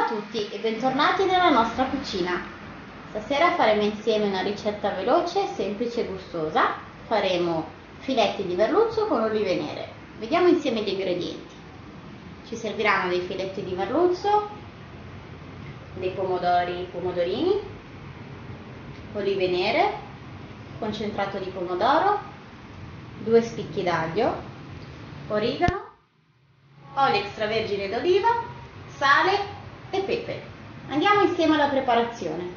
tutti e bentornati nella nostra cucina. Stasera faremo insieme una ricetta veloce, semplice e gustosa. Faremo filetti di merluzzo con olive nere. Vediamo insieme gli ingredienti. Ci serviranno dei filetti di merluzzo, dei pomodorini, olive nere, concentrato di pomodoro, 2 spicchi d'aglio, origano, olio extravergine d'oliva, sale e pepe. Andiamo insieme alla preparazione.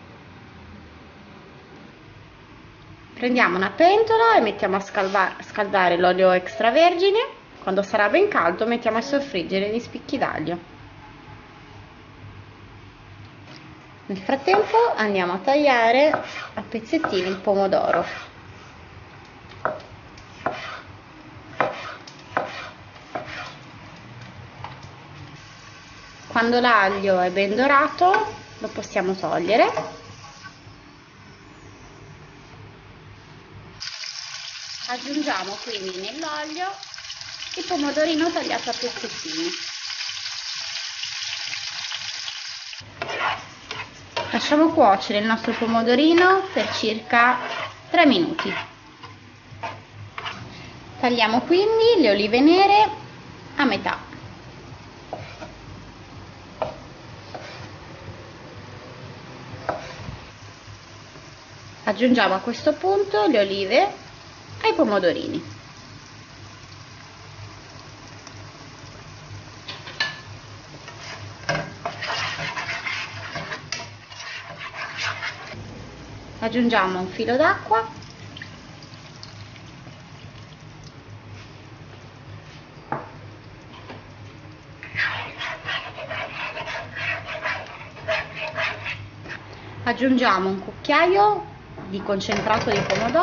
Prendiamo una pentola e mettiamo a scaldare l'olio extravergine. Quando sarà ben caldo mettiamo a soffriggere gli spicchi d'aglio. Nel frattempo andiamo a tagliare a pezzettini il pomodoro. Quando l'aglio è ben dorato lo possiamo togliere. Aggiungiamo quindi nell'olio il pomodorino tagliato a pezzettini. Lasciamo cuocere il nostro pomodorino per circa 3 minuti. Tagliamo quindi le olive nere a metà. Aggiungiamo a questo punto le olive ai pomodorini. Aggiungiamo un filo d'acqua . Aggiungiamo un cucchiaio di concentrato di pomodoro .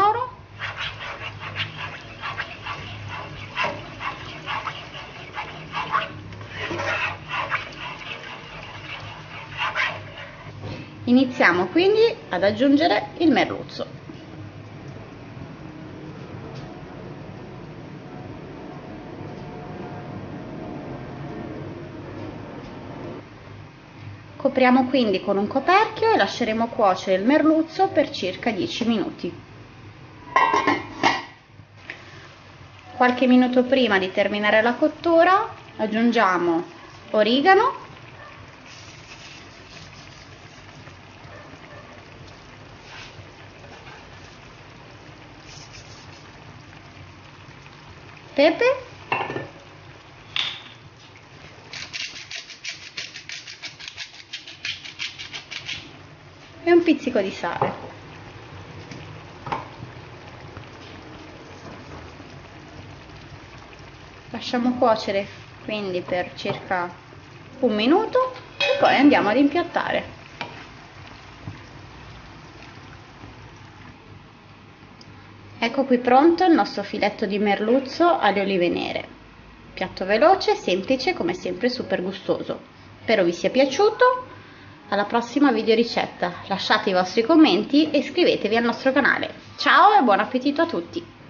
Iniziamo quindi ad aggiungere il merluzzo. Copriamo quindi con un coperchio e lasceremo cuocere il merluzzo per circa 10 minuti. Qualche minuto prima di terminare la cottura aggiungiamo origano, pepe e un pizzico di sale. Lasciamo cuocere quindi per circa 1 minuto e poi andiamo ad impiattare. Ecco qui pronto il nostro filetto di merluzzo alle olive nere. Piatto veloce, semplice, come sempre super gustoso. Spero vi sia piaciuto. Alla prossima video ricetta. Lasciate i vostri commenti e iscrivetevi al nostro canale. Ciao e buon appetito a tutti!